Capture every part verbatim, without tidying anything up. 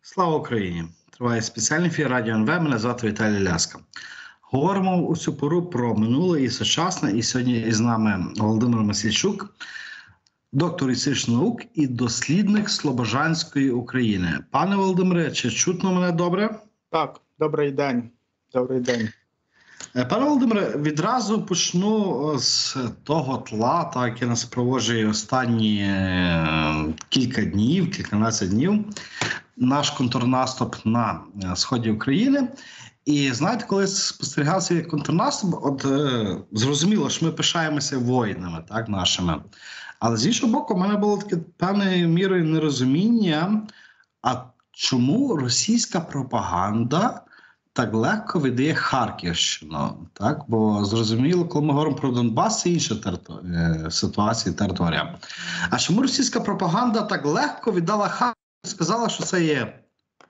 Слава Україні! Триває спеціальний ефір Радіо ен ве. Мене звати Віталій Ляска. Говоримо у цю пору про минуле і сучасне. І сьогодні із нами Володимир Масільчук, доктор історичних наук і дослідник Слобожанської України. Пане Володимире, чи чутно мене добре? Так, добрий день. Добрий день. Пане Володимире, відразу почну з того тла, так, яке нас проводжує останні кілька днів, кільканадцять днів. Наш контрнаступ на сході України. І знаєте, коли спостерігав цей контрнаступ, от е, зрозуміло, що ми пишаємося воїнами, так, нашими. Але з іншого боку, в мене було таке певною мірою нерозуміння, а чому російська пропаганда так легко віддає Харківщину, так? Бо зрозуміло, коли ми говоримо про Донбас, це інша територ... ситуація, територія. А чому російська пропаганда так легко віддала Харків? Сказала, що це є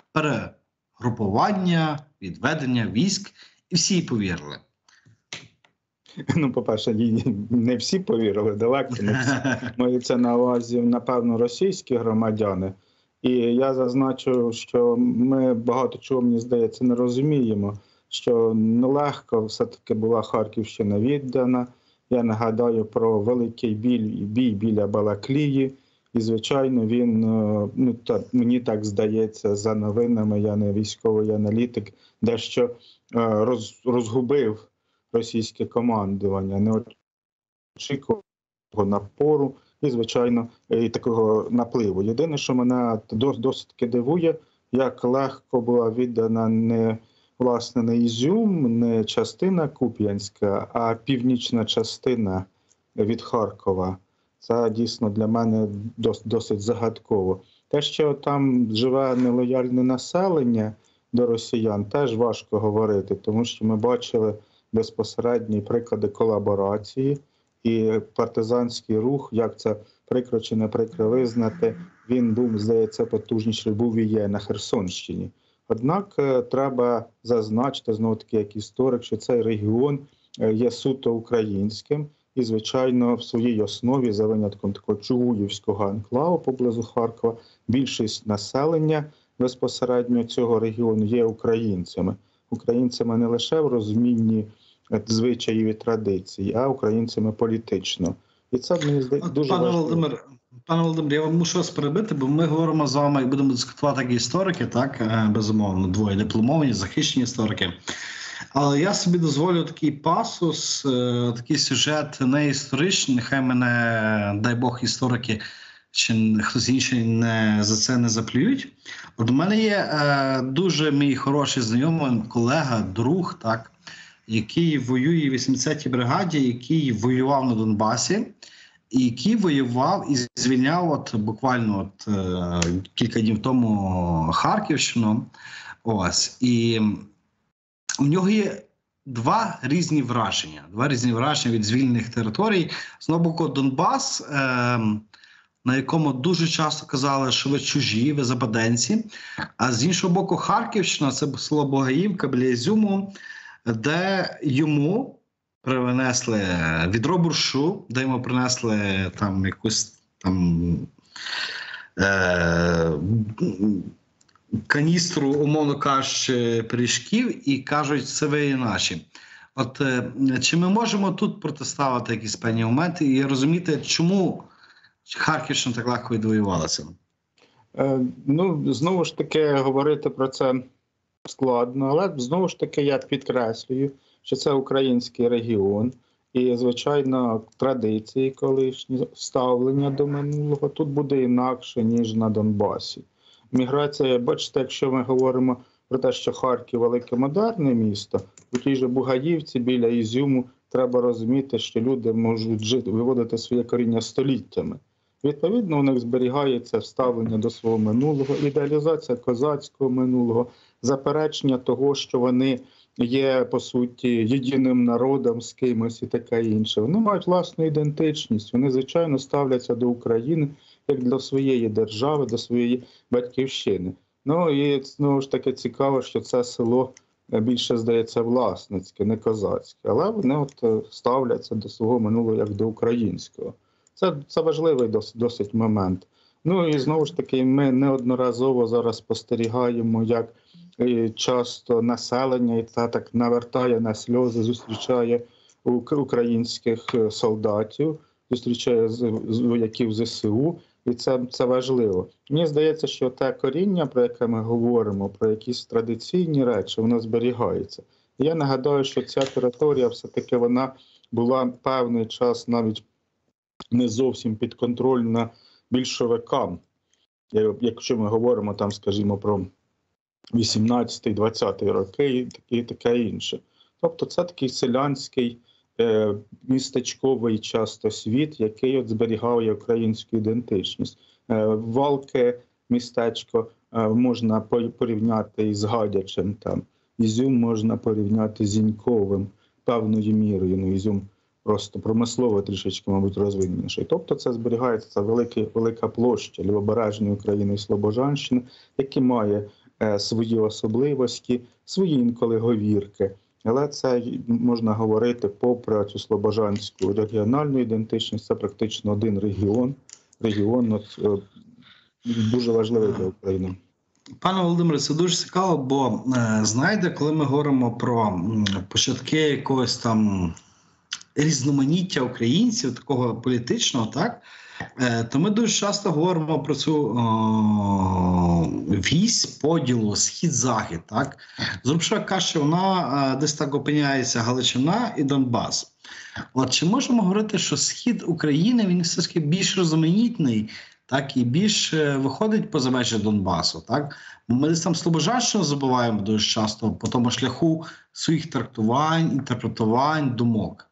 перегрупування, відведення військ, і всі повірили. Ну, по-перше, не всі повірили, далеко не всі. Мається на увазі, напевно, російські громадяни. І я зазначу, що ми багато чого, мені здається, не розуміємо, що нелегко все-таки була Харківщина віддана. Я нагадаю про великий біль, бій біля Балаклії. І, звичайно, він, ну, так, мені так здається, за новинами, я не військовий аналітик, дещо роз, розгубив російське командування, не очікував напору і, звичайно, і такого напливу. Єдине, що мене досить таки дивує, як легко була віддана не, власне, не Ізюм, не частина Куп'янська, а північна частина від Харкова. Це дійсно для мене досить загадково. Те, що там живе нелояльне населення до росіян, теж важко говорити, тому що ми бачили безпосередні приклади колаборації і партизанський рух, як це прикро чи не прикро визнати, він був, здається, потужніший, був і є на Херсонщині. Однак треба зазначити, знову-таки як історик, що цей регіон є суто українським, і, звичайно, в своїй основі, за винятком такого Чугуївського анклаву поблизу Харкова, більшість населення безпосередньо цього регіону є українцями. Українцями не лише в розумінні звичаїв і традицій, а українцями політично. І це, мені здається, дуже пане важливо. Володимир, пане Володимир, я вам мушу вас перебити, бо ми говоримо з вами і будемо дискутувати як історики, так, безумовно, двоє дипломовані, захищені історики. Але я собі дозволю такий пасус, такий сюжет не історичний, нехай мене, дай Бог, історики чи хтось інший не, за це не заплюють. От у мене є е, дуже мій хороший знайомий, колега, друг, так, який воює в вісімдесятій бригаді, який воював на Донбасі, і який воював і звільняв от буквально от, е, кілька днів тому Харківщину. Ось. І у нього є два різні враження. Два різні враження від звільнених територій. З одного боку, Донбас, е, на якому дуже часто казали, що ви чужі, ви западенці. А з іншого боку, Харківщина, це село Богаївка біля Ізюму, де йому принесли відро борщу, де йому принесли там якусь там е, каністру, умовно кажучи, пиріжків, і кажуть, це ви і наші. От е, чи ми можемо тут протиставити якісь певні моменти і розуміти, чому Харківщина так легко відвоювалася? Е, ну, знову ж таки, говорити про це складно, але знову ж таки я підкреслюю, що це український регіон і, звичайно, традиції колишні, ставлення до минулого тут буде інакше, ніж на Донбасі. Міграція, бачите, якщо ми говоримо про те, що Харків – велике модерне місто, у тій же Бугаївці біля Ізюму треба розуміти, що люди можуть жити, виводити своє коріння століттями. Відповідно, у них зберігається ставлення до свого минулого, ідеалізація козацького минулого, заперечення того, що вони є, по суті, єдиним народом з кимось і таке інше. Вони мають власну ідентичність, вони, звичайно, ставляться до України як до своєї держави, до своєї батьківщини. Ну і знову ж таки цікаво, що це село більше, здається, власницьке, не козацьке. Але вони от ставляться до свого минулого як до українського. Це, це важливий досить, досить момент. Ну і знову ж таки, ми неодноразово зараз спостерігаємо, як часто населення і та так навертає на сльози, зустрічає українських солдатів, зустрічає вояків ЗСУ, і це, це важливо. Мені здається, що те коріння, про яке ми говоримо, про якісь традиційні речі, воно зберігається. І я нагадаю, що ця територія все-таки вона була певний час навіть не зовсім підконтрольна більшовикам. Якщо ми говоримо там, скажімо, про вісімнадцятий-двадцятий роки і таке інше. Тобто це такий селянський, е, містечковий часто світ, який от зберігає українську ідентичність. Е, Валке містечко е, можна порівняти із Гадячем, там. Ізюм можна порівняти з Зіньковим певною мірою. Ну, Ізюм просто промислово трішечки, мабуть, розвиненіший. Тобто це зберігається це великий, велика площа Лівобережної України і Слобожанщини, які має е, свої особливості, свої інколи говірки. Але це можна говорити попри цю слобожанську регіональну ідентичність, це практично один регіон, регіон от, е, дуже важливий для України. Пане Володимире, це дуже цікаво, бо, е, знаєте, коли ми говоримо про м, початки якогось там різноманіття українців, такого політичного, так, е, то ми дуже часто говоримо про цю о, вісь поділу схід-захід, так. Зрубша каже, що вона е, десь так опиняється Галичина і Донбас. От чи можемо говорити, що схід України, він все ж таки більш різноманітний, так, і більше виходить поза межі Донбасу, так? Ми десь там Слобожанщину забуваємо дуже часто по тому шляху своїх трактувань, інтерпретувань, думок.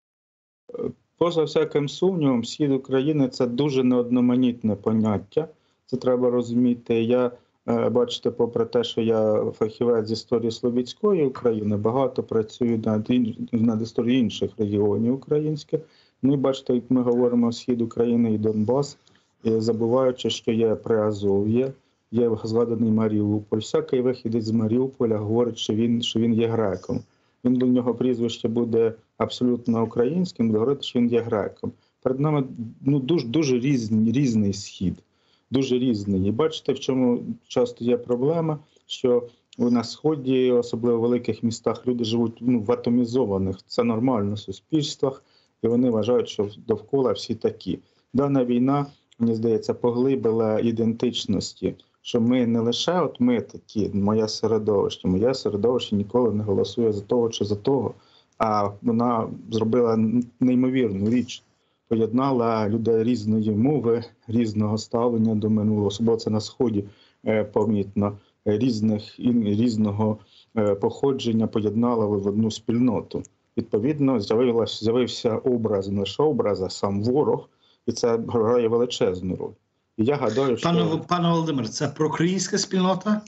Поза всяким сумнівом, схід України – це дуже неодноманітне поняття. Це треба розуміти. Я, бачите, попри те, що я фахівець з історії Слобідської України, багато працюю над, над історією інших регіонів українських. Ну і бачите, як ми говоримо схід України і Донбас, і забуваючи, що є Приазов'я, є згаданий Маріуполь. Всякий вихідець з Маріуполя говорить, що він, що він є греком. Він, до нього прізвище буде абсолютно українським, буде говорити, що він є греком. Перед нами ну, дуже, дуже різний, різний схід, дуже різний. І бачите, в чому часто є проблема, що на Сході, особливо в великих містах, люди живуть ну, в атомізованих, це нормально, суспільствах, і вони вважають, що довкола всі такі. Дана війна, мені здається, поглибила ідентичності, що ми не лише от ми такі, моє середовище, моє середовище ніколи не голосує за того чи за того, а вона зробила неймовірну річ, поєднала людей різної мови, різного ставлення до минулого, особливо це на Сході е, помітно, різних, різного е, походження поєднала в одну спільноту. Відповідно, з'явився образ, не лише образ, а сам ворог, і це грає величезну роль. І я гадаю, що... Пане, пане Володимир, це проукраїнська спільнота?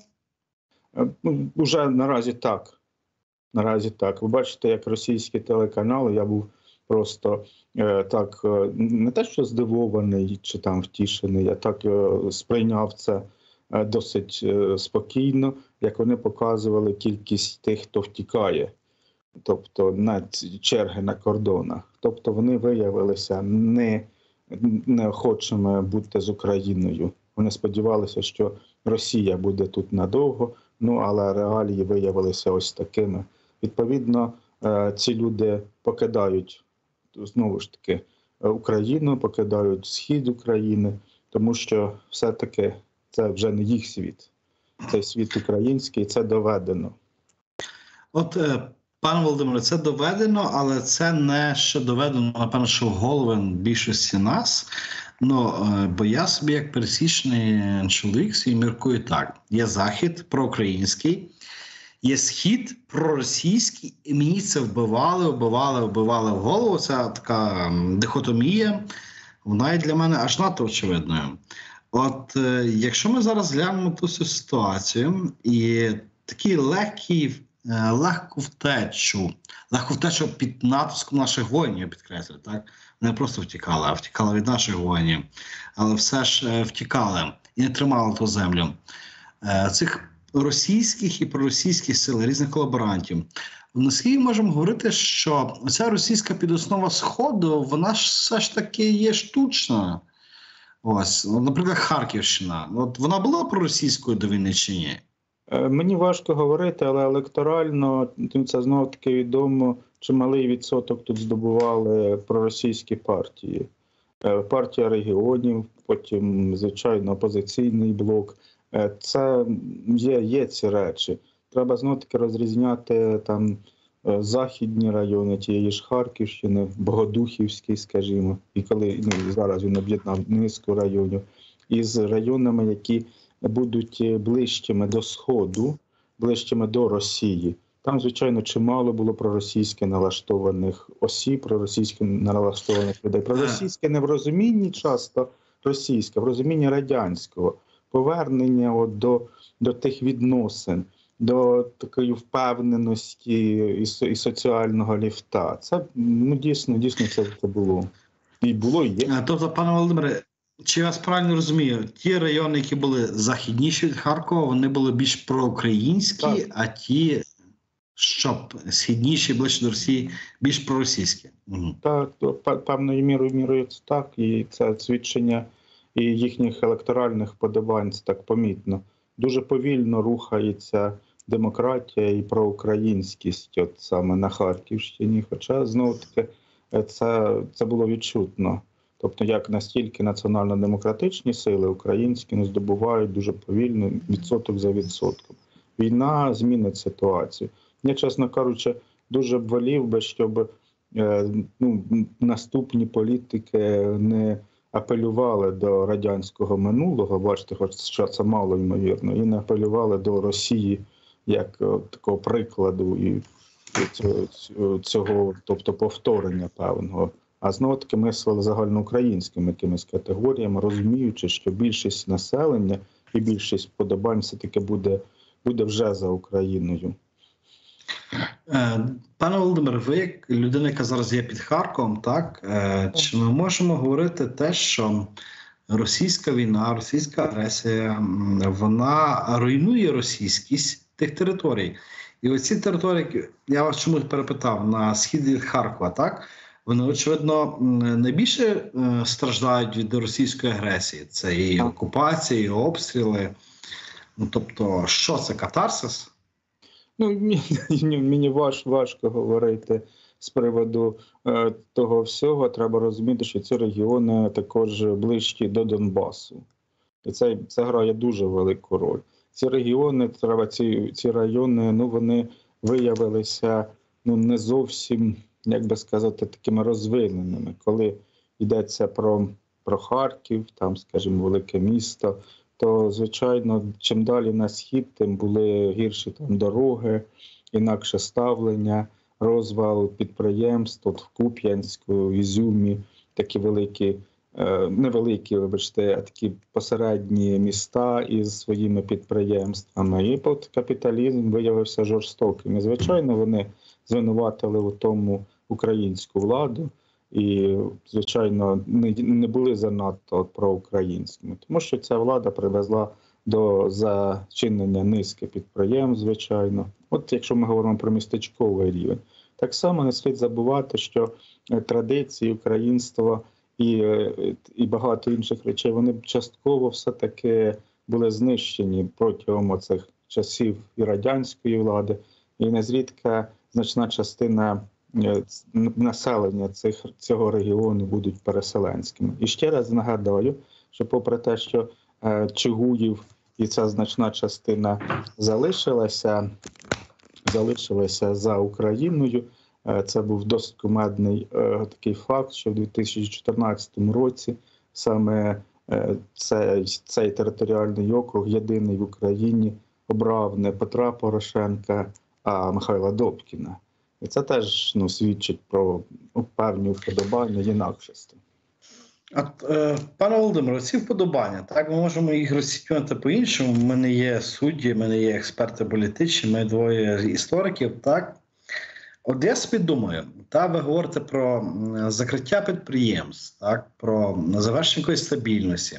Ну, уже наразі так. Наразі так. Ви бачите, як російські телеканали, я був просто е, так, е, не те, що здивований чи там втішений, я так е, сприйняв це е, досить е, спокійно, як вони показували кількість тих, хто втікає. Тобто на черги на кордонах. Тобто вони виявилися не, неохочими бути з Україною. Вони сподівалися, що Росія буде тут надовго, ну але реалії виявилися ось такими. Відповідно, ці люди покидають, знову ж таки, Україну, покидають схід України, тому що все-таки це вже не їх світ. Це світ український, це доведено. От, пане Володимире, це доведено, але це не ще доведено, напевно, що в голови більшості нас. Ну, бо я собі, як пересічний чоловік, свій міркую так. Є Захід проукраїнський, є Схід проросійський, і мені це вбивали, вбивали, вбивали в голову. Це така дихотомія, вона є для мене аж надто очевидною. От, якщо ми зараз глянемо ту ситуацію, і такий легкий легку втечу, легку втечу під натиском наших воїнів, я підкреслю, так? Не просто втікали, а втікали від наших воїнів, але все ж втікали і не тримали ту землю. Цих російських і проросійських сил, різних колаборантів. Наскільки можемо говорити, що ця російська підоснова Сходу, вона ж все ж таки є штучна. Ось, ну, наприклад, Харківщина. От вона була проросійською до війни чи ні? Мені важко говорити, але електорально це знову таки відомо, чималий відсоток тут здобували проросійські партії. Партія регіонів, потім, звичайно, опозиційний блок. Це є, є ці речі. Треба знову таки розрізняти там західні райони тієї ж Харківщини, Богодухівський, скажімо, і коли ну, зараз він об'єднав низку районів, із районами, які будуть ближчими до Сходу, ближчими до Росії. Там, звичайно, чимало було проросійськи налаштованих осіб, проросійськи налаштованих людей. Проросійське не в розумінні часто російське, в розумінні радянського. Повернення от до, до тих відносин, до такої впевненості і, і соціального ліфта. Це, ну, дійсно, дійсно це, це було. І було, і є. Тобто, пане Володимире, чи я вас правильно розумію, ті райони, які були західніші від Харкова, вони були більш проукраїнські, так. А ті, що східніші, ближче до Росії, більш проросійські? Угу. Так, певною мірою, мірою це так, і це свідчення і їхніх електоральних вподобань, це так помітно. Дуже повільно рухається демократія і проукраїнськість от саме на Харківщині, хоча, знову-таки, це, це було відчутно. Тобто, як настільки національно-демократичні сили українські не здобувають дуже повільно, відсоток за відсотком. Війна змінить ситуацію. Я, чесно кажучи, дуже б волів би, щоб е, ну, наступні політики не апелювали до радянського минулого, бачите, хоч що це мало ймовірно, і не апелювали до Росії як о, такого прикладу і цього, цього, тобто повторення певного. А знову-таки мислили загальноукраїнськими якимись категоріями, розуміючи, що більшість населення і більшість вподобань все-таки буде, буде вже за Україною. Пане Володимире, ви як людина, яка зараз є під Харковом, так? Чи ми можемо говорити те, що російська війна, російська агресія, вона руйнує російськість тих територій? І оці території, я вас чомусь перепитав, на схід від Харкова, так? Вони, очевидно, найбільше страждають від російської агресії. Це і окупація, і обстріли. Ну, тобто, що це, катарсис? Ну, мені, мені важ, важко говорити з приводу е, того всього. Треба розуміти, що ці регіони також ближчі до Донбасу. І це, це грає дуже велику роль. Ці регіони, треба, ці, ці райони, ну, вони виявилися ну, не зовсім, як би сказати, такими розвиненими. Коли йдеться про, про Харків, там, скажімо, велике місто, то, звичайно, чим далі на схід, тим були гірші там дороги, інакше ставлення, розвал підприємств. От в Куп'янську, Ізюмі такі великі, е, невеликі, вибачте, а такі посередні міста із своїми підприємствами. І от капіталізм виявився жорстоким. І, звичайно, вони звинуватили у тому українську владу. І, звичайно, не, не були занадто проукраїнськими, тому що ця влада привезла до зачинення низки підприємств, звичайно. От якщо ми говоримо про містечковий рівень. Так само не слід забувати, що традиції, українства і, і багато інших речей, вони частково все-таки були знищені протягом цих часів і радянської влади, і незрідка значна частина населення цих, цього регіону будуть переселенськими. І ще раз нагадаю, що попри те, що е, Чугуїв і ця значна частина залишилася, залишилася за Україною, е, це був досить кумедний е, такий факт, що в дві тисячі чотирнадцятому році саме е, цей, цей територіальний округ, єдиний в Україні, обрав не Петра Порошенка, а Михайла Добкіна. І це теж ну, свідчить про певні вподобання інакшості. От, е, пане Володимире, ці вподобання, так, ми можемо їх розцінювати по-іншому. Ми не є судді, ми не є експерти політичні, ми двоє істориків, так. От я собі думаю, та, ви говорите про закриття підприємств, так, про завершення якоїсь стабільності.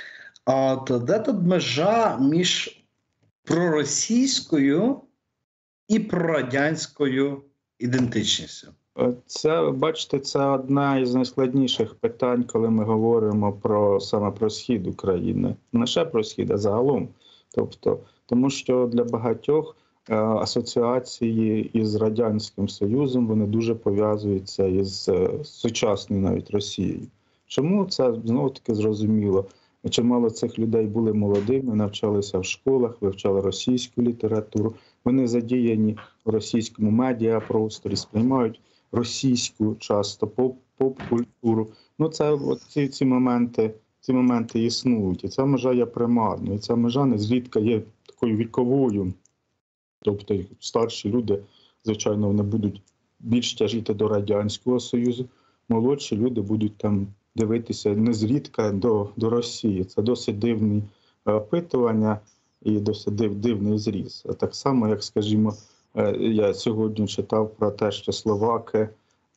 А от де тут межа між проросійською і прорадянською ідентичністю? Це, бачите, це одне із найскладніших питань, коли ми говоримо про саме про схід України. Не лише про схід, а загалом. Тобто, тому що для багатьох е, асоціації із Радянським Союзом вони дуже пов'язуються із е, сучасною навіть Росією. Чому це знову таки зрозуміло? Чимало цих людей були молодими, навчалися в школах, вивчали російську літературу. Вони задіяні в російському медіапросторі, сприймають російську часто поп, поп-культуру. Ну, це от ці, ці моменти, ці моменти існують. І ця межа є примарною. І ця межа незрідка є такою віковою. Тобто старші люди, звичайно, вони будуть більш тяжіти до Радянського Союзу, молодші люди будуть там дивитися незрідка до, до Росії. Це досить дивні опитування і досить див, дивний зріз. А так само, як, скажімо, я сьогодні читав про те, що словаки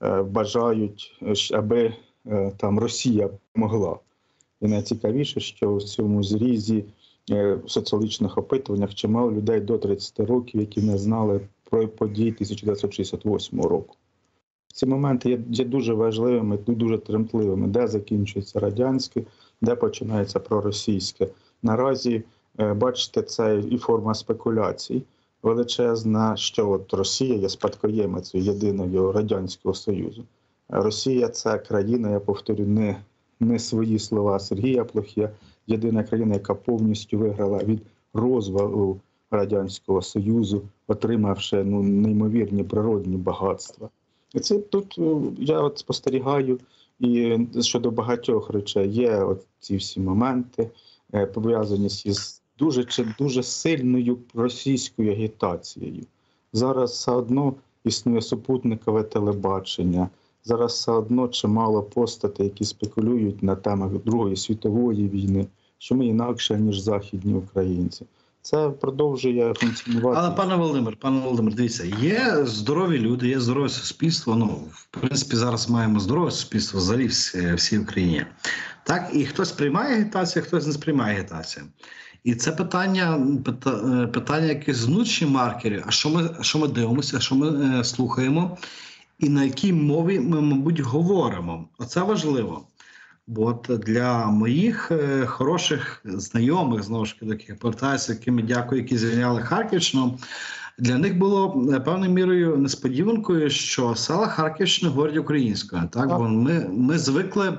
бажають, аби там Росія могла. І найцікавіше, що в цьому зрізі в соціологічних опитуваннях чимало людей до тридцяти років, які не знали про події тисяча дев'ятсот шістдесят восьмого року. Ці моменти є, є дуже важливими, дуже тремтливими, де закінчується радянське, де починається проросійське. Наразі, бачите, це і форма спекуляцій величезна, що от Росія є спадкоємицею єдиного Радянського Союзу. Росія – це країна, я повторю, не, не свої слова Сергія Плохія, єдина країна, яка повністю виграла від розвалу Радянського Союзу, отримавши ну, неймовірні природні багатства. І це тут я от спостерігаю, і щодо багатьох речей є от ці всі моменти, пов'язані з дуже, дуже сильною російською агітацією. Зараз все одно існує супутникове телебачення, зараз все одно чимало постатей, які спекулюють на темах Другої світової війни, що ми інакше, ніж західні українці. Це продовжує функціонувати. Але, пане Володимир, пане Володимир, дивіться, є здорові люди, є здорове суспільство. Ну, в принципі, зараз маємо здорове суспільство взагалі в всій Україні. Так, і хтось приймає агітацію, хтось не сприймає агітацію. І це питання, питання якихось внутрішніх маркерів. А що ми, що ми дивимося, що ми е, слухаємо, і на якій мові ми, мабуть, говоримо. Оце важливо. Бо от для моїх е, хороших знайомих, знову ж таки, яких повертаюся, якими дякую, які звільняли Харківщину, для них було певною мірою несподіванкою, що села Харківщини говорять українською. Так? Бо ми, ми звикли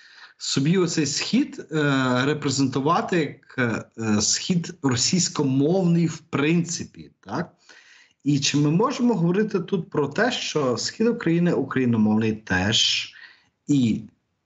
собі оцей схід е, репрезентувати як е, схід російськомовний в принципі. Так? І чи ми можемо говорити тут про те, що схід України україномовний теж, і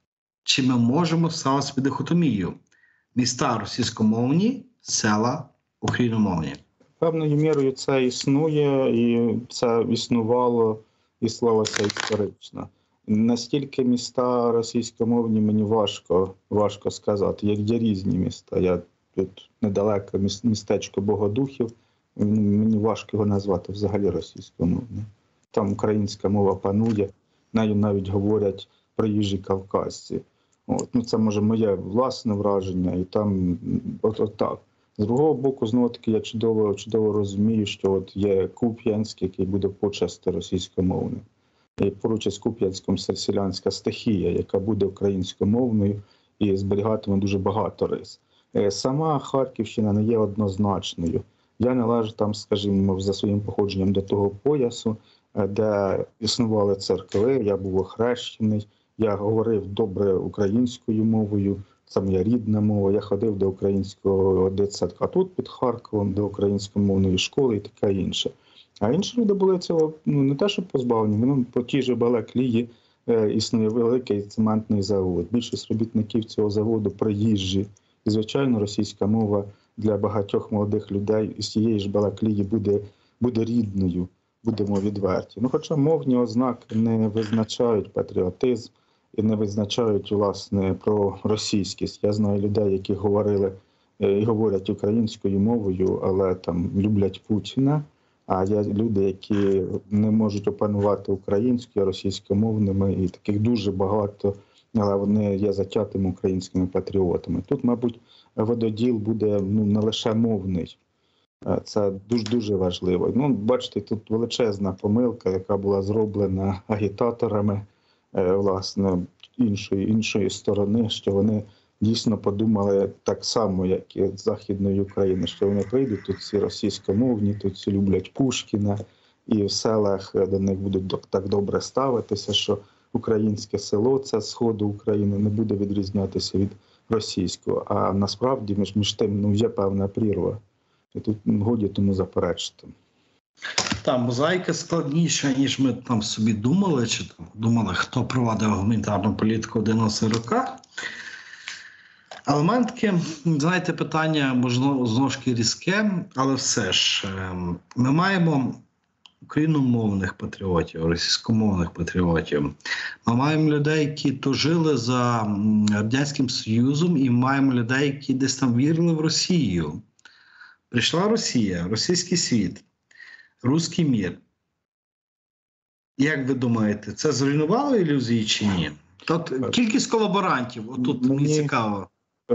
чи ми можемо ставити собі дихотомію? Міста російськомовні, села україномовні. Певною мірою це існує, і це існувало і склалося історично. Настільки міста російськомовні мені важко, важко сказати. Як є різні міста. Я тут недалеко містечко Богодухів, мені важко його назвати взагалі російськомовним. Там українська мова панує, нею навіть говорять приїжджі кавказці. От, ну, це може моє власне враження, і там от, от так. З другого боку, знову таки, я чудово, чудово розумію, що от є Куп'янськ, який буде почасти російськомовним. І поруч із Куп'янськом селянська стихія, яка буде українськомовною і зберігатиме дуже багато рис. Сама Харківщина не є однозначною. Я належу там, скажімо, за своїм походженням до того поясу, де існували церкви, я був охрещений, я говорив добре українською мовою, це моя рідна мова, я ходив до українського дитсадка тут під Харковом, до українськомовної школи і таке інше. А інші люди були цього ну, не те, що позбавлені, вони по тій же Балаклії е, існує великий цементний завод. Більшість робітників цього заводу приїжджі. І, звичайно, російська мова для багатьох молодих людей із цієї ж Балаклії буде, буде рідною, будемо відверті. Ну, хоча мовні ознаки не визначають патріотизм і не визначають, власне, про російськість. Я знаю людей, які говорили і говорять українською мовою, але там люблять Путіна. А є люди, які не можуть опанувати українську, а російськомовними, і таких дуже багато, але вони є затятими українськими патріотами. Тут, мабуть, вододіл буде ну, не лише мовний. Це дуже-дуже важливо. Ну, бачите, тут величезна помилка, яка була зроблена агітаторами, власне, іншої, іншої сторони, що вони дійсно подумали так само, як і з Західної України, що вони прийдуть, тут всі російськомовні, тут всі люблять Пушкіна, і в селах до них будуть так добре ставитися, що українське село, це сходу України, не буде відрізнятися від російського. А насправді між, між тим ну, є певна прірва. І тут годі тому заперечити. Та мозаїка складніша, ніж ми там собі думали, чи там думали, хто провадив гуманітарну політику в дев'яностих роках. Але в мене таке, знаєте, питання, можливо, знову ж таки різке, але все ж, ми маємо україномовних патріотів, російськомовних патріотів. Ми маємо людей, які то жили за Радянським Союзом, і маємо людей, які десь там вірили в Росію. Прийшла Росія, російський світ, руський мір. Як ви думаєте, це зруйнувало ілюзії чи ні? Тут кількість колаборантів, отут мені, мені цікаво.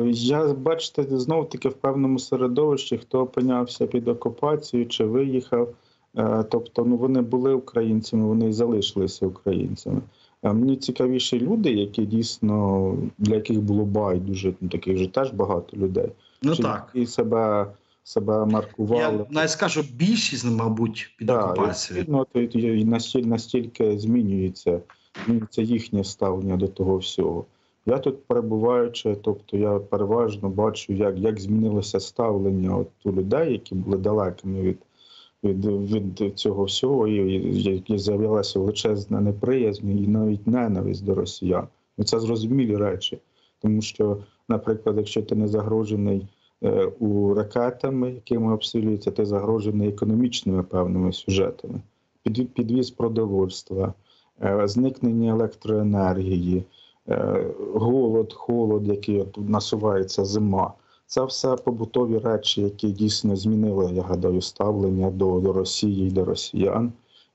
Я, бачите, знову-таки в певному середовищі, хто опинявся під окупацією чи виїхав. Тобто, ну, вони були українцями, вони і залишилися українцями. А мені цікавіші люди, які дійсно, для яких було байдуже, ну, таких же теж багато людей. Ну чи так. І себе, себе маркували. Я навіть скажу, більшість, мабуть, під да, окупацією. Ну, і настільки, настільки змінюється, змінюється їхнє ставлення до того всього. Я тут перебуваючи, тобто я переважно бачу, як, як змінилося ставлення от у людей, які були далекими від Від, від цього всього, і, і з'явилася величезна неприязнь і навіть ненависть до росіян. І це зрозумілі речі. Тому що, наприклад, якщо ти не загрожений е, у ракетами, якими обстрілюються, ти загрожений економічними певними сюжетами. Під, підвіз продовольства, е, зникнення електроенергії, е, голод, холод, який от насувається зима. Це все побутові речі, які дійсно змінили, я гадаю, ставлення до, до Росії і до росіян.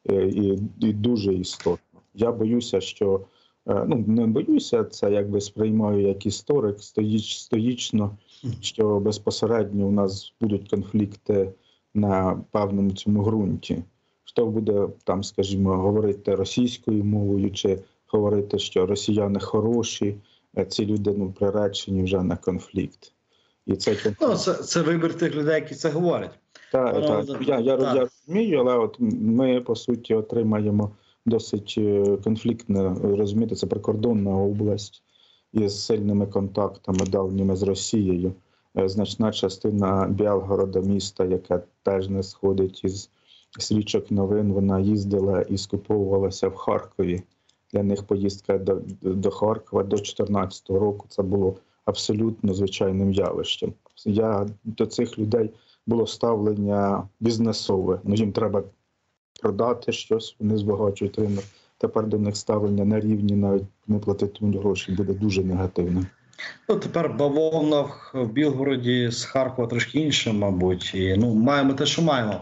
І, і дуже істотно. Я боюся, що, ну не боюся, це якби сприймаю як історик, стоїч, стоїчно, що безпосередньо у нас будуть конфлікти на певному цьому ґрунті. Хто буде там, скажімо, говорити російською мовою, чи говорити, що росіяни хороші, ці люди ну, приречені вже на конфлікт. І це, ну, це, це вибір тих людей, які це говорять. Так, ну, так. Я, я, так. я розумію, але от ми, по суті, отримаємо досить конфліктне, розумієте, це прикордонна область із сильними контактами давніми з Росією. Значна частина Білгорода, міста, яке теж не сходить із свідчок новин, вона їздила і скуповувалася в Харкові. Для них поїздка до, до Харкова до дві тисячі чотирнадцятого року це було абсолютно звичайним явищем. Я до цих людей було ставлення бізнесове. Ну, їм треба продати щось, вони збагачують ринок. Тепер до них ставлення на рівні, навіть не платити гроші, буде дуже негативним. Ну, тепер бавовна в Білгороді з Харкова трошки інше, мабуть. І, ну, маємо те, що маємо.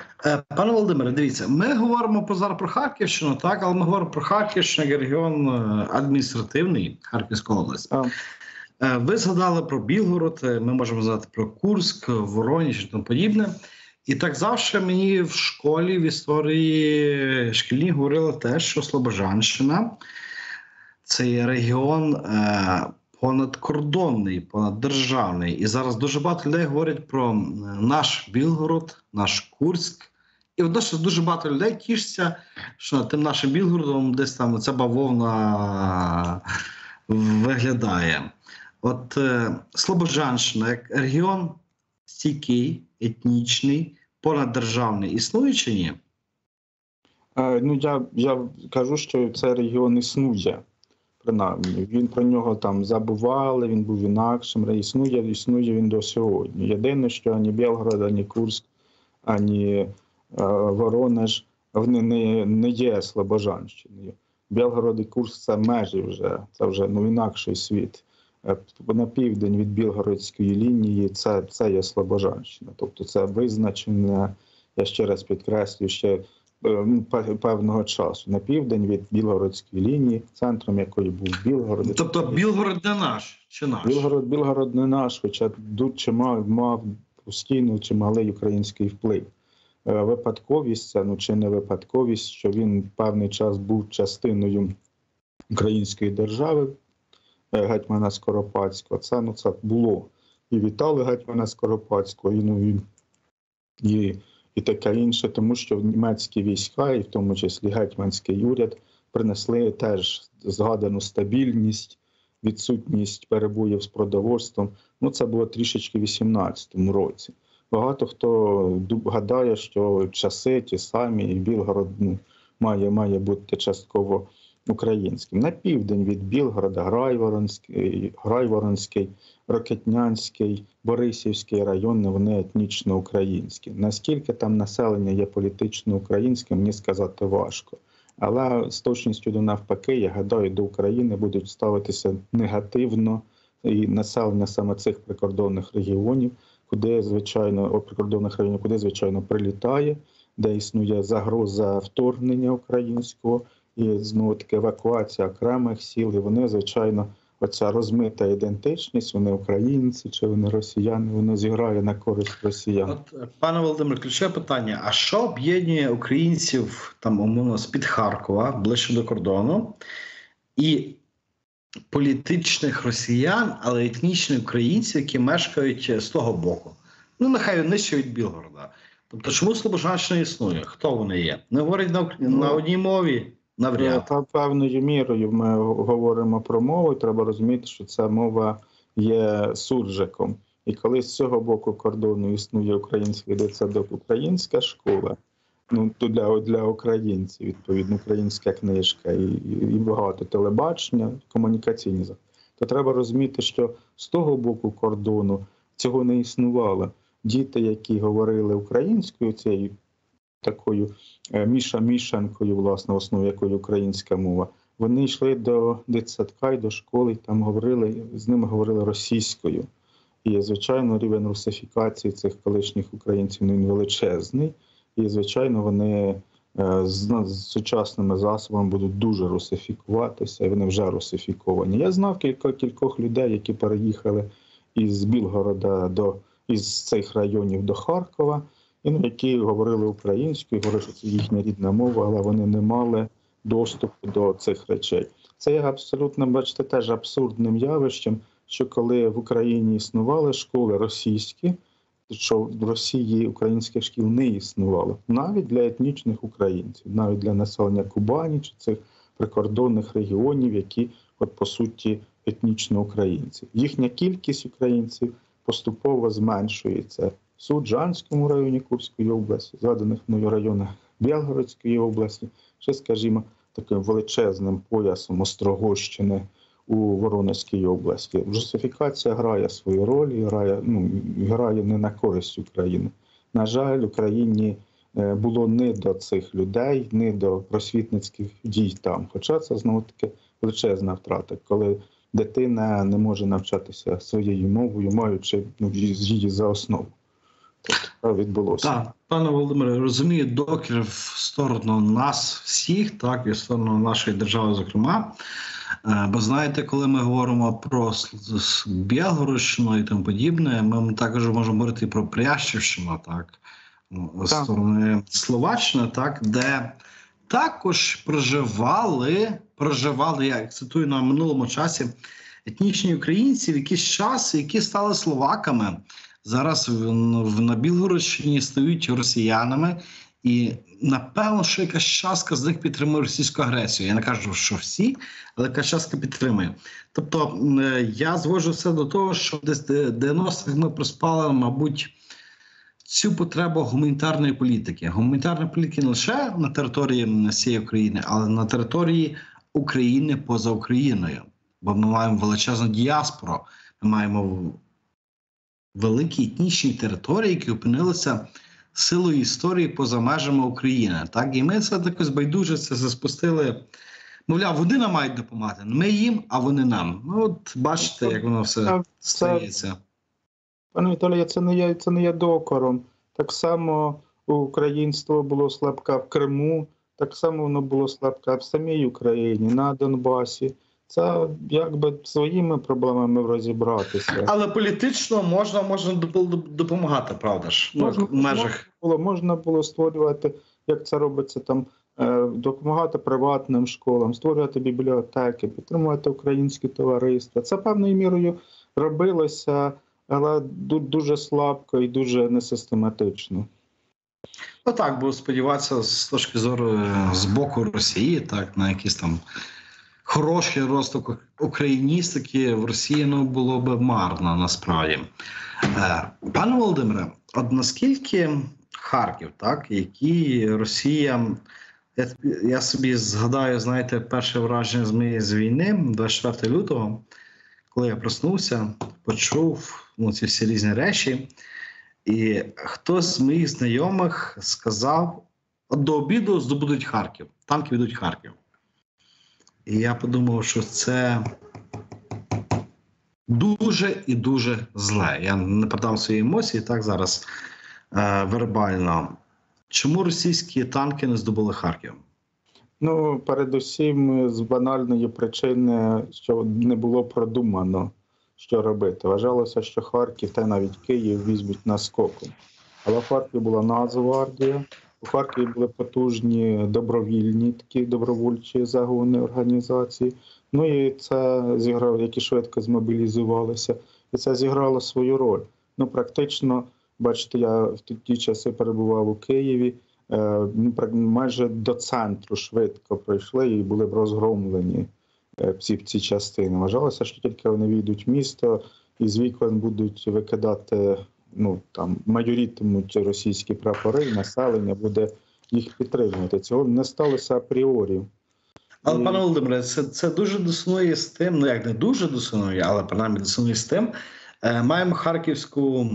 Пане Володимире, дивіться, ми говоримо про, зараз про Харківщину, так, але ми говоримо про Харківщину як регіон адміністративний, Харківська область. А. Ви згадали про Білгород, ми можемо згадати про Курськ, Воронеж і тому подібне. І так завжди мені в школі, в історії шкільній говорили те, що Слобожанщина – це є регіон е, понадкордонний, понаддержавний. І зараз дуже багато людей говорять про наш Білгород, наш Курськ. І водночас дуже багато людей тішаться, що тим нашим Білгородом десь там ця бавовна виглядає. От е, Слобожанщина як регіон стійкий, етнічний, понаддержавний, існує чи ні? Е, ну, я, я кажу, що цей регіон існує, принаймні. Він про нього там забували, він був інакшим, існує, існує він до сьогодні. Єдине, що ані Білгород, ані Курськ, ані е, Воронеж, вони не, не є Слобожанщиною. Білгород і Курськ – це межі вже, це вже ну, інакший світ. На південь від Білгородської лінії це, це є Слобожанщина. Тобто це визначення, я ще раз підкреслюю, ще певного часу. На південь від Білгородської лінії, центром якої був Білгород. Тобто Білгород не наш? Чи наш? Білгород, Білгород не наш, хоча Дудче мав, мав постійно чималий український вплив. Випадковість це, ну чи не випадковість, що він певний час був частиною української держави, гетьмана Скоропадського. Це, ну, це було. І вітали гетьмана Скоропадського, і, ну, і, і, і таке інше, тому що німецькі війська, і в тому числі гетьманський уряд, принесли теж згадану стабільність, відсутність перебоїв з продовольством. Ну, це було трішечки в вісімнадцятому році. Багато хто гадає, що часи ті самі, і Білгород, ну, має, має бути частково українським. На південь від Білгорода Грайворонський, Грайворонський, Рокетнянський, Борисівський райони, вони етнічно українські. Наскільки там населення є політично українським, мені сказати важко. Але з точністю до навпаки, я гадаю, до України будуть ставитися негативно і населення саме цих прикордонних регіонів, куди, звичайно, прикордонних районів, куди, звичайно, прилітає, де існує загроза вторгнення українського, і, знову таки, евакуація окремих сіл, і вони, звичайно, оця розмита ідентичність, вони українці чи вони росіяни, воно зіграє на користь росіян. От, пане Володимире, ключове питання, а що об'єднує українців, там, умовно, з-під Харкова, ближче до кордону, і політичних росіян, але етнічних українців, які мешкають з того боку? Ну, нехай нижче від Білгорода. Тобто, чому Слобожанщина існує? Хто вони є? Не говорять на, на одній мові? Навряд. Та певною мірою ми говоримо про мову, і треба розуміти, що ця мова є суржиком. І коли з цього боку кордону існує український дитсадок, українська школа, ну, то для, для українців, відповідно, українська книжка і, і багато телебачення, комунікаційні заходи, то треба розуміти, що з того боку кордону цього не існувало. Діти, які говорили українською, цією такою міша-мішанкою, власне, в основі якої українська мова, вони йшли до дитсадка і до школи, і там говорили, з ними говорили російською. І, звичайно, рівень русифікації цих колишніх українців він величезний. І, звичайно, вони з, з сучасними засобами будуть дуже русифікуватися, і вони вже русифіковані. Я знав кілька кількох людей, які переїхали із Білгорода до із цих районів до Харкова, і, ну, які говорили українською, говорили, що це їхня рідна мова, але вони не мали доступу до цих речей. Це є абсолютно, бачите, теж абсурдним явищем, що коли в Україні існували школи російські, що в Росії українських шкіл не існувало. Навіть для етнічних українців, навіть для населення Кубані чи цих прикордонних регіонів, які, от, по суті, етнічно українці. Їхня кількість українців поступово зменшується в Суджанському районі Курської області, згаданих мною районах Білгородської області, чи, скажімо, таким величезним поясом Острогощини у Воронезькій області. Русифікація грає свою роль і грає, ну, грає не на користь України. На жаль, Україні було не до цих людей, не до просвітницьких дій там. Хоча це, знову-таки, величезна втрата, коли дитина не може навчатися своєю мовою, маючи, ну, її за основу. Так відбулося. Так, пане Володимире, розумію, докір в сторону нас всіх, так, і в сторону нашої держави, зокрема. Бо знаєте, коли ми говоримо про Білгородщину і тому подібне, ми також можемо говорити про Прящівщину, так, з сторони Словаччини, так, де також проживали, проживали, я цитую на минулому часі, етнічні українці в якийсь час, які стали словаками. Зараз в, на Білгородщині стають росіянами, і напевно, що якась частка з них підтримує російську агресію. Я не кажу, що всі, але якась частка підтримує. Тобто я звожу все до того, що десь в дев'яностих ми проспали, мабуть, цю потребу гуманітарної політики. Гуманітарної політики не лише на території всієї України, але на території України поза Україною. Бо ми маємо величезну діаспору, ми маємо великі етнічні території, які опинилися силою історії поза межами України. Так? І ми це якось байдуже це спустили. Мовляв, вони нам мають допомагати. Ми їм, а вони нам. Ну, от бачите, як воно все стається. Пане Віталію, це не є, це не є докором. Так само українство було слабке в Криму, так само воно було слабке в самій Україні, на Донбасі. Це якби своїми проблемами розібратися. Але політично можна, можна допомагати, правда ж? Можна, Ну, в межах... можна, було, можна було створювати, як це робиться, там, е, допомагати приватним школам, створювати бібліотеки, підтримувати українські товариства. Це певною мірою робилося, але дуже слабко і дуже несистематично. Ну так, бо сподіватися з точки зору з боку Росії, так, на якісь там хороший розвиток україністики в Росії, ну, було б марно, насправді. Е, пане Володимире, от наскільки Харків, так, який Росія, я, я собі згадаю, знаєте, перше враження з моєї з війни, двадцять четвертого лютого, коли я проснувся, почув, ну, ці всі різні речі, і хтось з моїх знайомих сказав, от до обіду здобудуть Харків, танки ведуть Харків. І я подумав, що це дуже і дуже зле. Я не передам свої емоції, так, зараз е, вербально. Чому російські танки не здобули Харків? Ну, передусім, з банальної причини, що не було продумано, що робити. Вважалося, що Харків та навіть Київ візьмуть наскоком. Але в Харкові була Нацгвардія, у Харкові були потужні добровільні такі добровольчі загони організації. Ну і це зіграло, які швидко змобілізувалися. І це зіграло свою роль. Ну, практично, бачите, я в ті часи перебував у Києві, майже до центру швидко пройшли і були б розгромлені всі ці частини. Вважалося, що тільки вони війдуть в місто і з вікон будуть викидати, ну, там, майорітимуть російські прапори, і населення буде їх підтримувати. Цього не сталося апріорі. Але, пане Володимире, це, це дуже дисонує з тим, ну як не дуже дисонує, але принаймні дисонує з тим. Е, маємо харківську,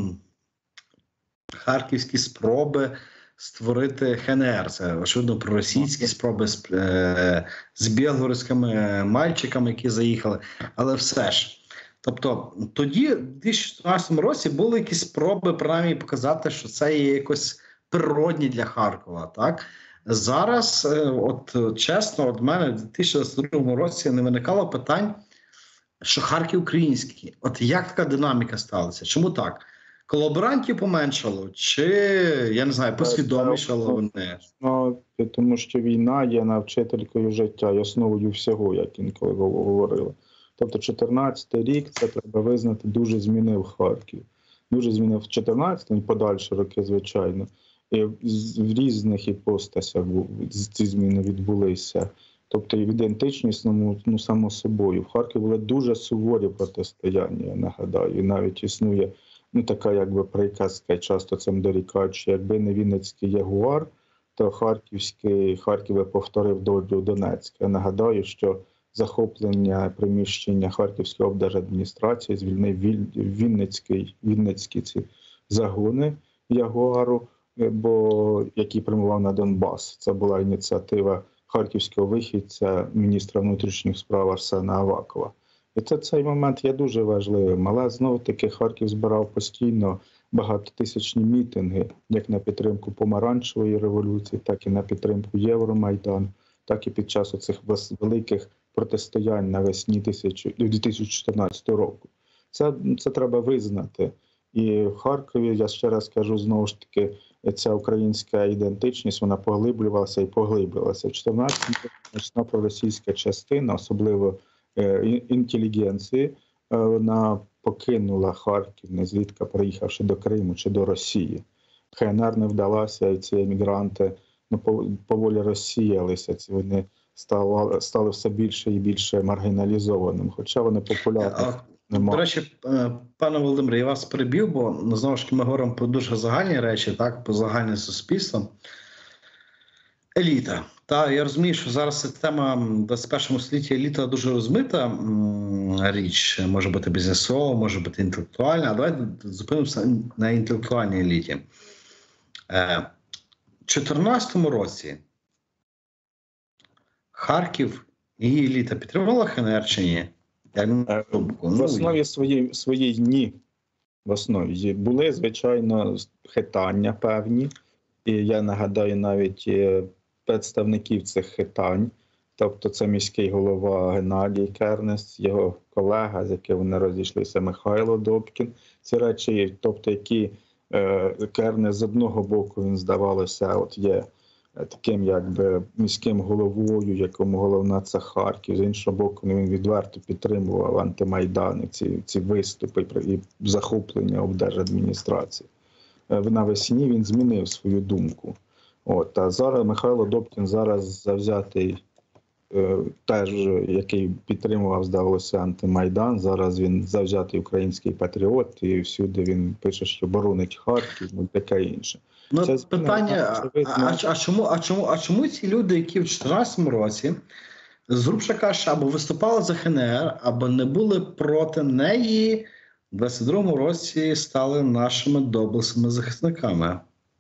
харківські спроби створити ха ен ер. Це, очевидно, проросійські спроби з, е, з білгородськими мальчиками, які заїхали. Але все ж. Тобто тоді, в дві тисячі чотирнадцятому році, були якісь спроби, принаймні, показати, що це є якось природні для Харкова, так? Зараз, от чесно, от мене в дві тисячі двадцять другому році не виникало питань, що Харків український. От як така динаміка сталася? Чому так? Колаборантів поменшало? Чи, я не знаю, посвідомішало вони? Ну, тому що війна є навчителькою життя і основою всього, як інколи говорили. Тобто чотирнадцятий рік, це треба визнати, дуже змінив Харків. Дуже змінив чотирнадцятий і подальші роки, звичайно. І в різних іпостасях ці зміни відбулися. Тобто і в ідентичнісному, ну, само собою. В Харкові були дуже суворі протистояння, я нагадаю. І навіть існує, ну, така якби приказка, часто цим дорікають, що якби не Вінницький Ягуар, то Харківський, Харків би повторив долю Донецька. Я нагадаю, що захоплення приміщення Харківської облдержадміністрації звільнив Вінницький, Вінницькі ці загони Ягуару, бо який прямував на Донбас. Це була ініціатива харківського вихідця, міністра внутрішніх справ Арсена Авакова. І це, цей момент є дуже важливим. Але знову-таки Харків збирав постійно багатотисячні мітинги, як на підтримку помаранчевої революції, так і на підтримку Євромайдану, так і під час оцих великих протистоянь навесні дві тисячі чотирнадцятого року. Це, це треба визнати. І в Харкові, я ще раз кажу, знову ж таки, ця українська ідентичність, вона поглиблювалася і поглиблювалася. В чотирнадцятому році значна проросійська частина, особливо е, інтелігенції, е, вона покинула Харків, незрідка приїхавши до Криму чи до Росії. ха ен ер не вдалася, і ці емігранти, ну, поволі розсіялися, ці вони стали, стали все більше і більше маргіналізованими, хоча вони популярні. Нема. До речі, пане Володимире, я вас перебив, бо, знову ж таки, ми говоримо про дуже загальні речі, так, про загальне суспільство. Еліта. Та, я розумію, що зараз ця тема в двадцять першому столітті еліта дуже розмита річ. Може бути бізнесова, може бути інтелектуальна. А давайте зупинимося на інтелектуальній еліті. В дві тисячі чотирнадцятому році Харків і її еліта підтримувала ха ен ер чи ні? В основі своєї, своєї ні. В основі були, звичайно, хитання певні. І я нагадаю навіть представників цих хитань. Тобто це міський голова Геннадій Кернес, його колега, з яким вони розійшлися, Михайло Добкін. Ці речі, тобто, які е, Кернес з одного боку, він, здавалося, от є таким якби міським головою, якому головна це Харків. З іншого боку, він відверто підтримував антимайдани, ці, ці виступи і захоплення облдержадміністрації. Е, навесні він змінив свою думку. От, а зараз Михайло Добкін зараз завзятий, е, теж, який підтримував, здавалося, антимайдан. Зараз він завзятий український патріот, і всюди він пише, що боронить Харків, ну таке інше. Ну, Це питання, а, а, а, чому, а, чому, а чому ці люди, які в чотирнадцятому році, грубше кажучи, або виступали за ХНР, або не були проти неї, в двадцять другому році стали нашими доблесними захисниками?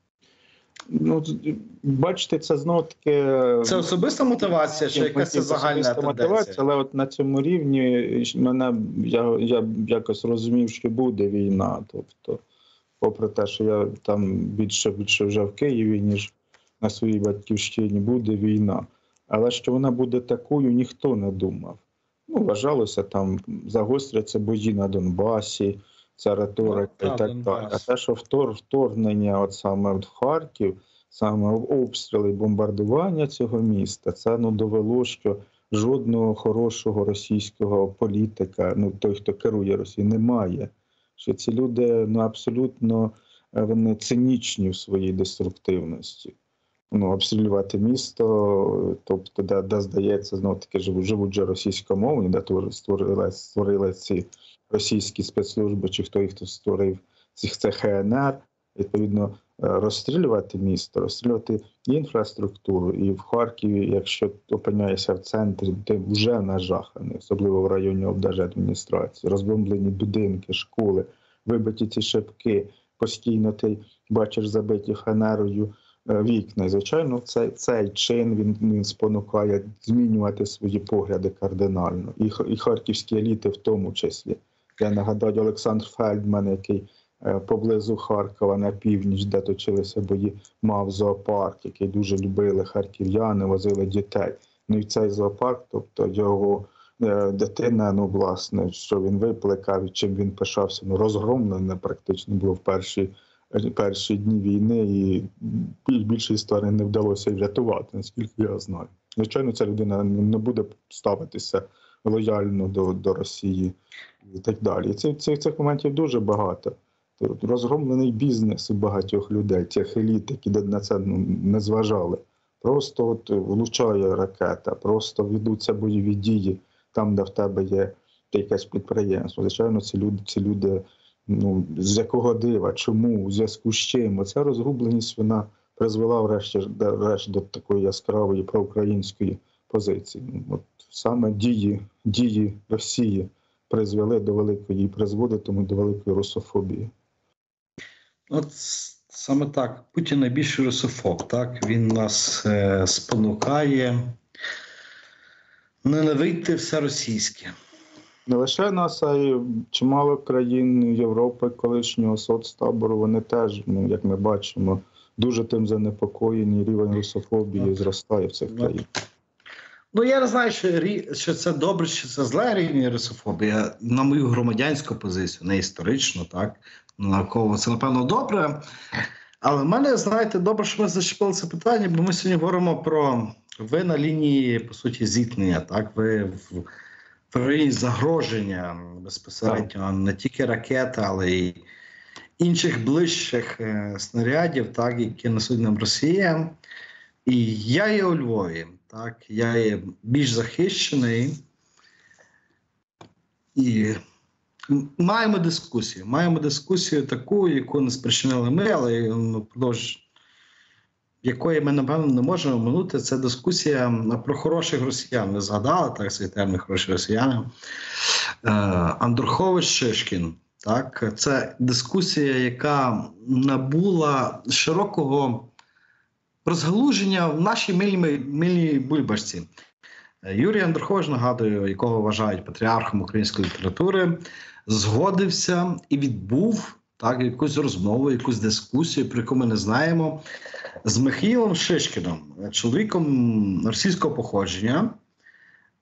Ну, бачите, це знову таки... Це особиста мотивація, чи якась це загальна тенденція? Але от на цьому рівні мене, я, я якось розумів, що буде війна. Тобто, попри те, що я там більше, більше вже в Києві, ніж на своїй батьківщині, буде війна. Але що вона буде такою, ніхто не думав. Ну, вважалося, там загостряться бої на Донбасі, ця риторика ну, і так далі. А те, що втор, вторгнення от саме в Харків, саме обстріли і бомбардування цього міста, це ну, довело, що жодного хорошого російського політика, ну той, хто керує Росією, немає. Що ці люди ну, абсолютно вони цинічні в своїй деструктивності. Ну, обстрілювати місто, тобто, де, де здається, знову таки живуть, живуть вже російськомовні, де створили, створили ці російські спецслужби, чи хто їх тут створив, цих це ХНР, відповідно, розстрілювати місто, розстрілювати інфраструктуру. І в Харкові, якщо опиняєшся в центрі, ти вже нажаханий, особливо в районі облдержадміністрації, розбомблені будинки, школи, вибиті ці шибки, постійно ти бачиш забиті ХНРою вікна. І, звичайно, цей, цей чин він, він спонукає змінювати свої погляди кардинально. І, і харківські еліти в тому числі. Я нагадаю, Олександр Фельдман, який е, поблизу Харкова на північ, де точилися бої, мав зоопарк, який дуже любили харків'яни, возили дітей. Ну і цей зоопарк, тобто його е, дитина, ну власне, що він викликав, чим він пишався, ну розгромлене практично було в перші перші дні війни, і більше історії не вдалося врятувати, наскільки я знаю. Звичайно, ця людина не буде ставитися лояльно до, до Росії і так далі. І цих, цих, цих моментів дуже багато. Розгромлений бізнес у багатьох людей, тих еліт, які на це ну, не зважали. Просто от влучає ракета, просто ведуться бойові дії там, де в тебе є якесь підприємство. Звичайно, ці люди, ці люди ну, з якого дива, чому, у зв'язку з чим. Оця розгубленість, вона призвела врешті, врешті до такої яскравої проукраїнської позиції. От саме дії, дії Росії призвели до великої, призводитиму до великої русофобії. От саме так. Путін найбільший русофоб, так? Він нас е, спонукає ненавидіти все російське. Не лише нас, а й чимало країн Європи, колишнього соцтабору, вони теж, ну, як ми бачимо, дуже тим занепокоєні, рівень русофобії так. зростає в цих країнах. Ну, я не знаю, що, що це добре, що це зле рівень русофобії. На мою громадянську позицію, не історично, так, науково, це, напевно, добре. Але в мене, знаєте, добре, що ми зачепили це питання, бо ми сьогодні говоримо про ви на лінії, по суті, зіткнення, так, ви в при загроження безпосередньо не тільки ракет, але й інших ближчих е, снарядів, так, які несуть нам Росія. І я є у Львові, так, я є більш захищений. І маємо дискусію. Маємо дискусію таку, яку не спричинили ми, але впродовж якої ми, напевно, не можемо минути, це дискусія про хороших росіян. Ви згадали, так, цей термін «хороші росіяни». Андрухович, Шишкін. Так, це дискусія, яка набула широкого розгалуження в нашій мильній, мильній бульбашці. Юрій Андрухович, нагадую, якого вважають патріархом української літератури, згодився і відбув так, якусь розмову, якусь дискусію, про яку ми не знаємо, з Михайлом Шишкіним, чоловіком російського походження,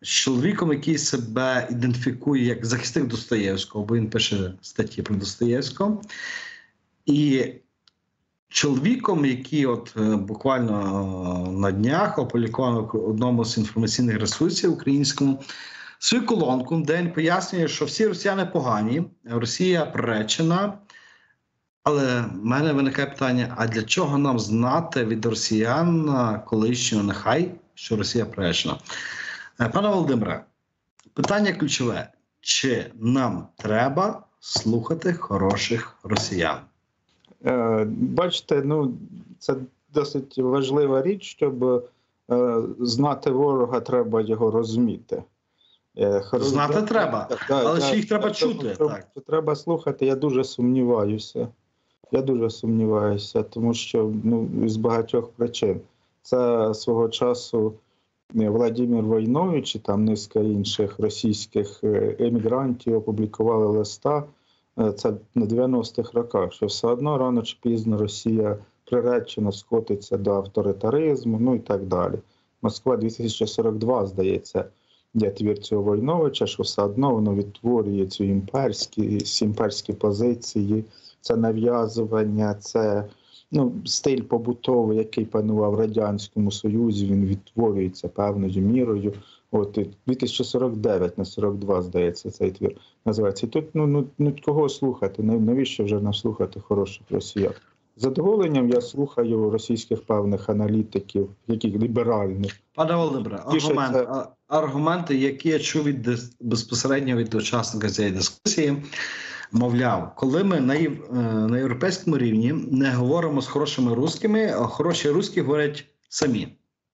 з чоловіком, який себе ідентифікує як захисник Достоєвського, бо він пише статті про Достоєвського, і чоловіком, який от е, буквально на днях опублікував в одному з інформаційних ресурсів українському свою колонку, де він пояснює, що всі росіяни погані, Росія приречена. Але в мене виникає питання, а для чого нам знати від росіян колишнього нехай, що Росія приречена? Пане Володимире, питання ключове. Чи нам треба слухати хороших росіян? Е, бачите, ну це досить важлива річ, щоб е, знати ворога, треба його розуміти. Е, хоро... Знати треба, так, так, але так, чи їх треба так, чути? Треба, так. треба слухати, я дуже сумніваюся. Я дуже сумніваюся, тому що ну, з багатьох причин. Це свого часу Владимир Войнович і там низка інших російських емігрантів опублікували листа, це на дев'яностих роках, що все одно рано чи пізно Росія приречена скотиться до авторитаризму, ну і так далі. Москва дві тисячі сорок два, здається, є твір цього Войновича, що все одно воно відтворює ці імперські, ці імперські позиції, це нав'язування, це ну, стиль побутовий, який панував в Радянському Союзі, він відтворюється певною мірою. От дві тисячі сорок дев'ять на сорок два, здається, цей твір називається. І тут ну, ну, ну кого слухати? Навіщо вже нам слухати хороших росіян? З задоволенням я слухаю російських певних аналітиків, яких ліберальних. Пане Володимире, аргумент, це... аргументи, які я чув від, безпосередньо від учасника цієї дискусії, мовляв, коли ми на, на європейському рівні не говоримо з хорошими русскими, а хороші русські говорять самі.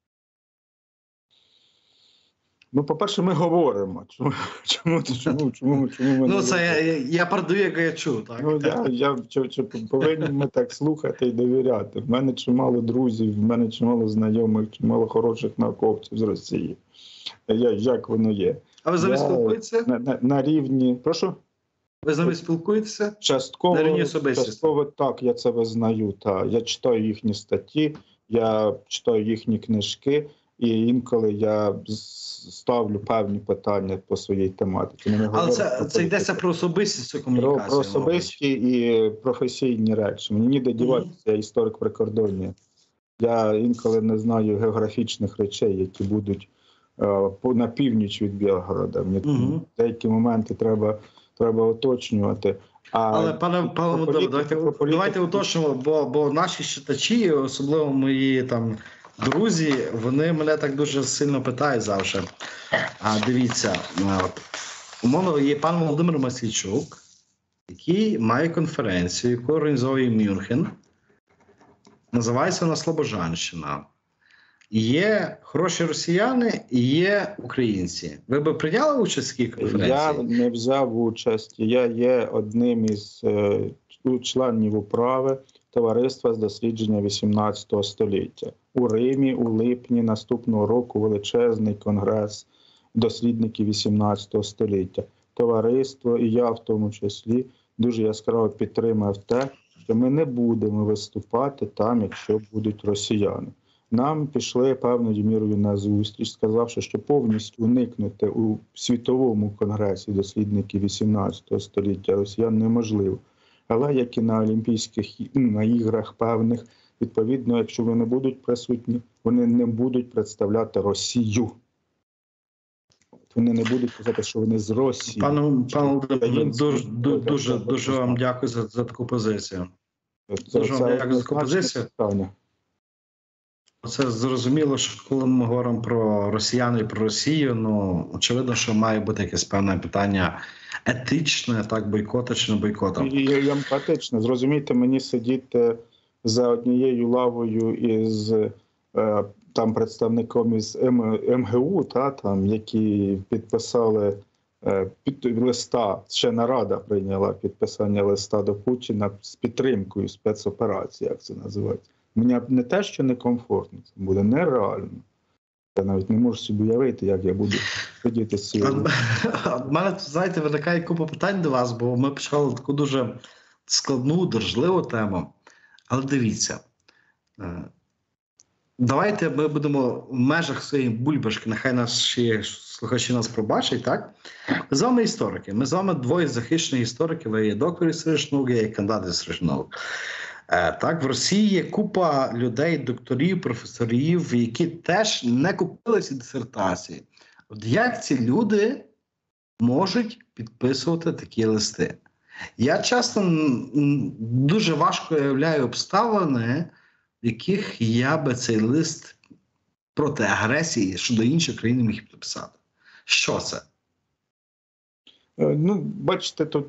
Ну, по-перше, ми говоримо. Чому, чому, чому, чому, чому ми ну, це я, я передаю, як я чув, так? Ну, я, я, чи, чи повинні ми так слухати і довіряти. В мене чимало друзів, в мене чимало знайомих, чимало хороших науковців з Росії. Я, як воно є. А ви з ними спілкуєтеся? На, на, на рівні... Прошу? Ви з ними спілкуєтеся? Частково, на рівні особистості? Частково так, я це визнаю. Та. Я читаю їхні статті, я читаю їхні книжки, і інколи я ставлю певні питання по своїй тематиці. Не Але це, це йдеться про особистість комунікацію? Про, про особисті і професійні речі. Мені ніде діватися, я історик прикордоння. Я інколи не знаю географічних речей, які будуть е, на північ від Білгорода. Мені угу. деякі моменти треба, треба уточнювати. А Але, пане Павло, давайте, давайте уточнимо, бо, бо наші читачі, особливо мої там друзі, вони мене так дуже сильно питають завжди. А дивіться, умовно, є пан Володимир Масійчук, який має конференцію, яку організовує Мюнхен. Називається вона «Слобожанщина». Є хороші росіяни і є українці. Ви б прийняли участь в цій конференції? Я не взяв участь. Я є одним із е, членів управи Товариства з дослідження вісімнадцятого століття. У Римі у липні наступного року величезний конгрес дослідників вісімнадцятого століття. Товариство, і я в тому числі, дуже яскраво підтримав те, що ми не будемо виступати там, якщо будуть росіяни. Нам пішли певною мірою на зустріч, сказавши, що повністю уникнути у світовому конгресі дослідників вісімнадцятого століття росіян неможливо. Але як і на Олімпійських на іграх певних, відповідно, якщо вони будуть присутні, вони не будуть представляти Росію. Вони не будуть казати, що вони з Росії. Пане Володимире, дуже, дуже, дуже вам дякую за, за таку позицію. Це, дуже це вам дякую за таку позицію. Питання. Це зрозуміло, що коли ми говоримо про росіян і про Росію, ну, очевидно, що має бути якесь певне питання етичне, так, бойкота чи не бойкота. І, і емпатичне. Зрозумійте, мені сидіти за однією лавою із е, там представником із Ем Ге У, та, там, які підписали е, під, листа, ще нарада прийняла підписання листа до Путіна з підтримкою спецоперації, як це називається. Мені не те, що некомфортно, це буде нереально. Я навіть не можу собі уявити, як я буду сидіти з цією. У мене, знаєте, виникає купа питань до вас, бо ми почали таку дуже складну, дорожливу тему. Але дивіться, давайте ми будемо в межах своєї бульбашки, нехай наші слухачі нас пробачать, так? Ми з вами історики. Ми з вами двоє захищених істориків. Ви є доктор історичних наук, я є кандидат історичних наук. Е, так, в Росії є купа людей, докторів, професорів, які теж не купили ці дисертації. От як ці люди можуть підписувати такі листи? Я часто дуже важко уявляю обставини, в яких я би цей лист проти агресії щодо іншої країни міг підписати. Що це? Ну, бачите, тут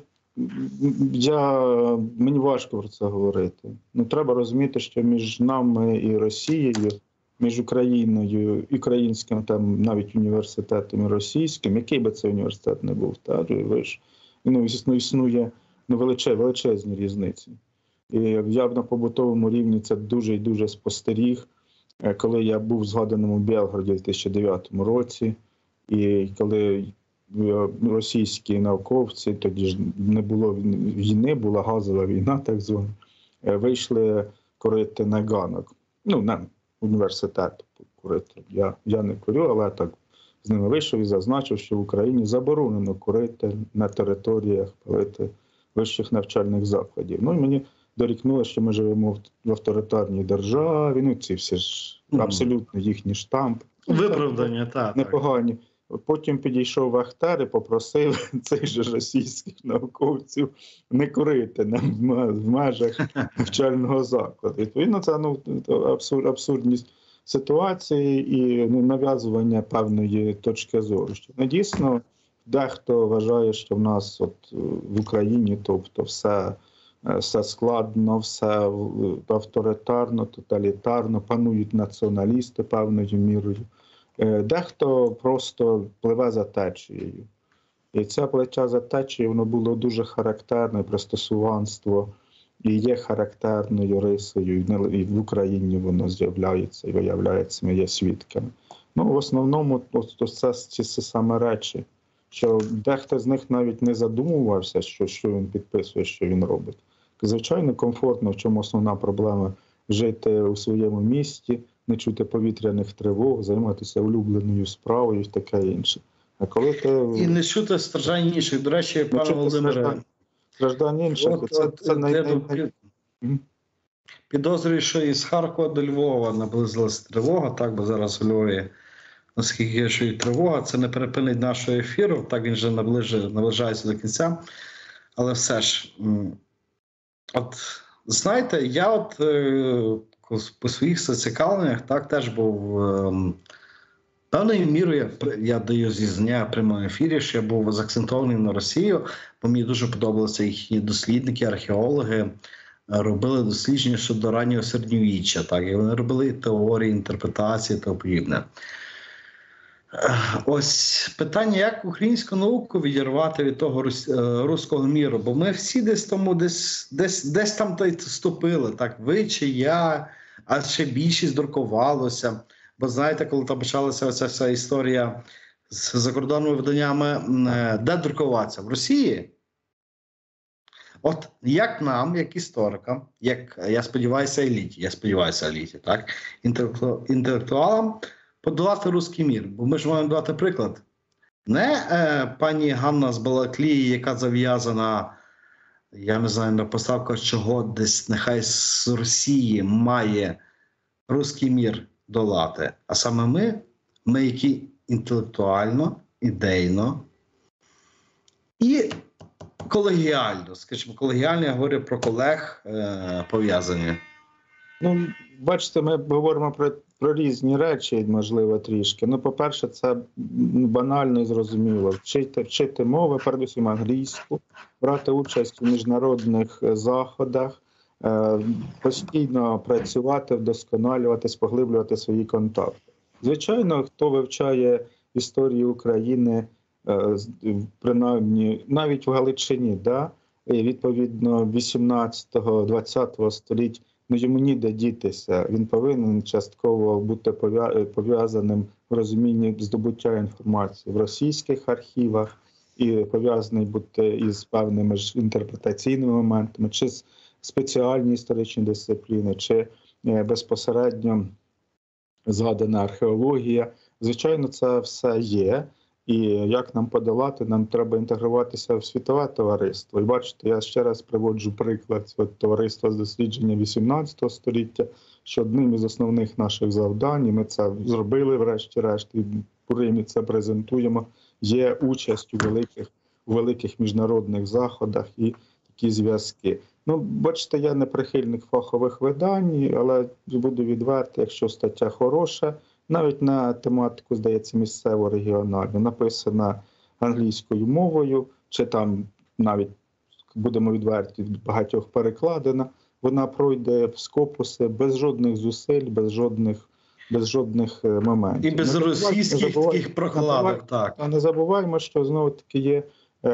я, мені важко про це говорити. Ну, треба розуміти, що між нами і Росією, між Україною і українським, там навіть університетом і російським, який би це університет не був, так, ви ж, ну, звісно, існує ну, величез, величезні різниці. І я б на побутовому рівні це дуже і дуже спостеріг, коли я був в згаданому Білгороді в дві тисячі дев'ятому році, і коли російські науковці, тоді ж не було війни, була газова війна, так звана, вийшли курити на ганок. Ну, на університет курити. Я, я не курю, але так з ними вийшов і зазначив, що в Україні заборонено курити на територіях, палити вищих навчальних закладів. Ну і мені дорікнуло, що ми живемо в авторитарній державі, ну ці всі ж абсолютно їхні штампи. Виправдання, так. Непогані. Потім підійшов Вахтар і попросив цих же російських науковців не курити в межах навчального закладу. Відповідно, це ну, абсур, абсурдність ситуації і ну, нав'язування певної точки зору. Що, ну, дійсно, дехто вважає, що в нас от, в Україні тобто все, все складно, все авторитарно, тоталітарно, панують націоналісти певною мірою. Дехто просто пливе за течією. І це плече за течією, воно було дуже характерне, пристосуванство, і є характерною рисою, і в Україні воно з'являється і виявляється, ми є свідками. Ну, в основному, то це ці саме речі, що дехто з них навіть не задумувався, що, що він підписує, що він робить. Звичайно, комфортно, в чому основна проблема – жити у своєму місті, не чути повітряних тривог, займатися улюбленою справою і таке інше. А коли ти... І не чути страждань інших. До речі, пане Володимире, страждань інших, от, це, от, це най... під... підозрюю, що із Харкова до Львова наблизилася тривога, так, бо зараз у Львові, наскільки що і тривога, це не перепинить нашого ефіру, так він вже наближає, наближається до кінця, але все ж, от, знаєте, я от по своїх зацікавленнях так теж був ем, певною мірою, я, я даю зізнання в прямому ефірі, що я був заакцентований на Росію, бо мені дуже подобалися їхні дослідники, археологи, робили дослідження щодо раннього середньовіччя, так, і вони робили теорії, інтерпретації та подібне. Ось питання, як українську науку відірвати від того руського міру, бо ми всі десь тому, десь, десь, десь там та й ступили, так, ви чи я, а ще більшість друкувалося. Бо знаєте, коли там почалася оця вся історія з закордонними виданнями, де друкуватися? В Росії? От як нам, як історикам, як, я сподіваюся, еліті, я сподіваюся, еліті, так, інтелекту, інтелектуалам, подолати руський мір. Бо ми ж маємо дати приклад. Не е, пані Ганна з Балаклії, яка зав'язана, я не знаю, на поставках чого, десь нехай з Росії має руський мір долати. А саме ми, ми які інтелектуально, ідейно і колегіально, скажімо, колегіально, я говорю про колег е, пов'язані. Ну, бачите, ми говоримо про, про різні речі, можливо, трішки. Ну, по-перше, це банально і зрозуміло. Вчити, вчити мови, передусім англійську, брати участь у міжнародних заходах, е, постійно працювати, вдосконалюватись, поглиблювати свої контакти. Звичайно, хто вивчає історію України, е, принаймні, навіть в Галичині, да, відповідно, вісімнадцятого-двадцятого століть, ну, йому ніде дітися. Він повинен частково бути пов'язаним в розумінні здобуття інформації в російських архівах і пов'язаний бути із певними ж інтерпретаційними моментами, чи спеціальні історичні дисципліни, чи безпосередньо згадана археологія. Звичайно, це все є. І як нам подолати, нам треба інтегруватися в світове товариство. І бачите, я ще раз приводжу приклад от, товариства з дослідження вісімнадцятого століття, що одним із основних наших завдань, і ми це зробили врешті-решт, і в Римі це презентуємо, є участь у великих, у великих міжнародних заходах і такі зв'язки. Ну, бачите, я не прихильник фахових видань, але буду відвертий, якщо стаття хороша, навіть на тематику, здається, місцево регіональну, написана англійською мовою, чи там навіть, будемо відверті, багатьох перекладена, вона пройде в Скопуси без жодних зусиль, без жодних, без жодних моментів. І без російських таких прокладок, так. А не забуваємо, що знову-таки є,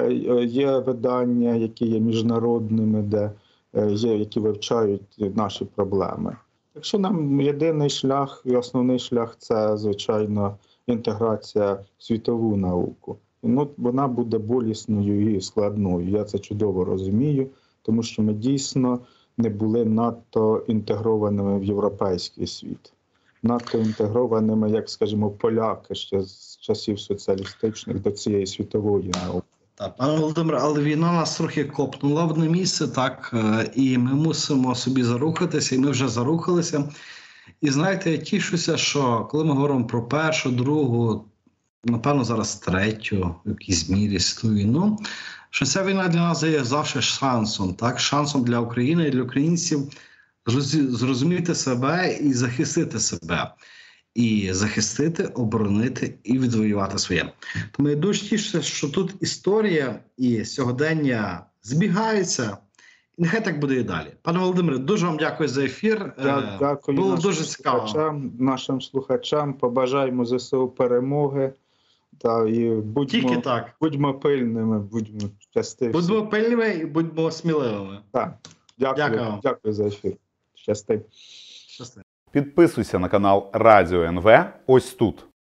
є видання, які є міжнародними, де є, які вивчають наші проблеми. Якщо нам єдиний шлях і основний шлях – це, звичайно, інтеграція в світову науку. Ну, вона буде болісною і складною. Я це чудово розумію, тому що ми дійсно не були надто інтегрованими в європейський світ. Надто інтегрованими, як, скажімо, поляки ще з часів соціалістичних до цієї світової науки. Так, пане Володимире, але війна нас трохи копнула в одне місце, так, і ми мусимо собі зарухатися, і ми вже зарухалися. І знаєте, я тішуся, що коли ми говоримо про першу, другу, напевно, зараз третю, в якійсь мірі світову війну, що ця війна для нас є завжди шансом, так, шансом для України і для українців зрозуміти себе і захистити себе. І захистити, оборонити і відвоювати своє. Тому я дуже тішуся, що тут історія і сьогодення збігаються. І нехай так буде і далі. Пане Володимире, дуже вам дякую за ефір. Я дякую. Було нашим дуже цікаво. Слухачам, нашим слухачам. Побажаємо ЗСУ перемоги. Та, і будьмо, Тільки так. Будьмо пильними, будьмо щасливі. Будьмо пильними і будьмо сміливими. Так. Дякую, Дякую. Дякую за ефір. Щасти. Щасти. Підписуйся на канал Радіо ен ве ось тут.